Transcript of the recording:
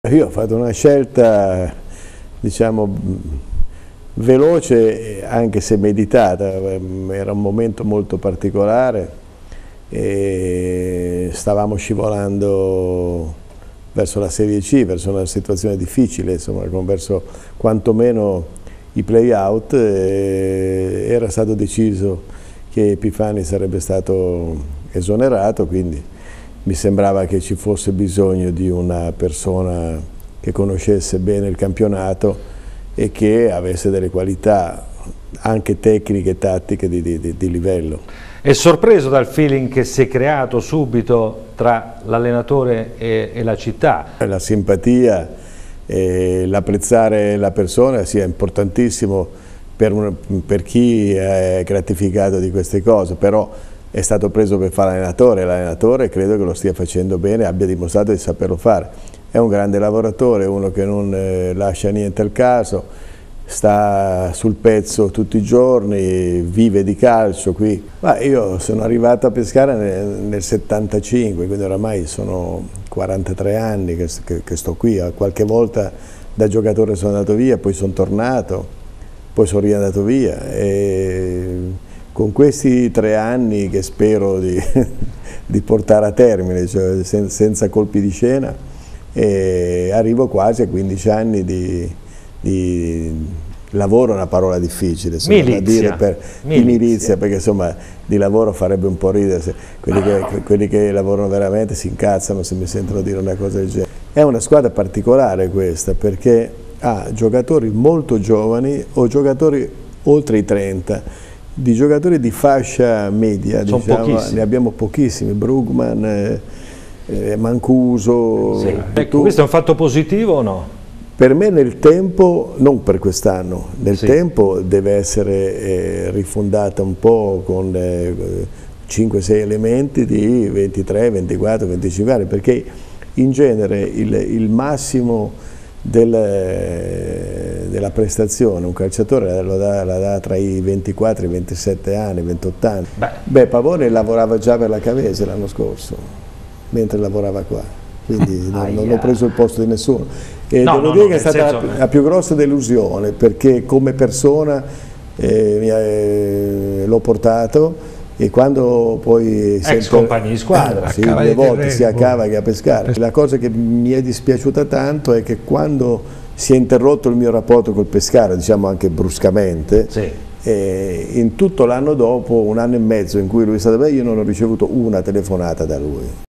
Io ho fatto una scelta, diciamo, veloce anche se meditata, era un momento molto particolare e stavamo scivolando verso la Serie C, verso una situazione difficile, insomma, verso quantomeno i play-out. Era stato deciso che Epifani sarebbe stato esonerato, quindi mi sembrava che ci fosse bisogno di una persona che conoscesse bene il campionato e che avesse delle qualità anche tecniche e tattiche di livello. È sorpreso dal feeling che si è creato subito tra l'allenatore e la città? La simpatia e l'apprezzare la persona sia importantissimo per chi è gratificato di queste cose, però è stato preso per fare l'allenatore credo che lo stia facendo bene, abbia dimostrato di saperlo fare. È un grande lavoratore, uno che non lascia niente al caso, sta sul pezzo tutti i giorni, vive di calcio qui. Ma io sono arrivato a Pescara nel 75, quindi oramai sono 43 anni che sto qui. Qualche volta da giocatore sono andato via, poi sono tornato, poi sono riandato via. Con questi 3 anni che spero di portare a termine, cioè senza colpi di scena, arrivo quasi a 15 anni di lavoro, è una parola difficile milizia. Da dire di milizia, perché insomma di lavoro farebbe un po' ridere, quelli che lavorano veramente si incazzano se mi sentono dire una cosa del genere. È una squadra particolare questa, perché ha giocatori molto giovani o giocatori oltre i 30, di giocatori di fascia media, diciamo, ne abbiamo pochissimi, Brugman, Mancuso. Sì. Ecco, questo è un fatto positivo o no? Per me nel tempo, non per quest'anno, nel tempo deve essere rifondata un po' con 5-6 elementi di 23, 24, 25 anni, perché in genere il massimo della prestazione un calciatore la dà tra i 24 e i 27 anni, 28 anni. Beh, Pavone lavorava già per la Cavese l'anno scorso, mentre lavorava qua, quindi non ho preso il posto di nessuno. E devo dire che è stata la più grossa delusione, perché come persona l'ho portato, e quando poi ex compagni di squadra, sì, 2 volte sia a Cava che a Pescara. La cosa che mi è dispiaciuta tanto è che quando si è interrotto il mio rapporto col Pescara, diciamo anche bruscamente, in tutto l'anno dopo, 1 anno e mezzo in cui lui è stato bene, io non ho ricevuto una telefonata da lui.